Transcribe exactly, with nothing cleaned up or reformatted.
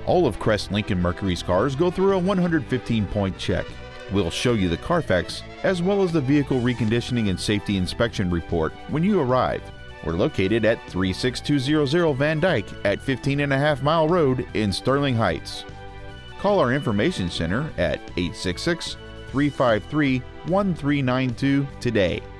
All of Crest Lincoln Mercury's cars go through a one hundred fifteen point check. We'll show you the Carfax as well as the vehicle reconditioning and safety inspection report when you arrive. We're located at three six two zero zero Van Dyke at fifteen and a half Mile Road in Sterling Heights. Call our information center at eight six six, three five three, one three nine two today.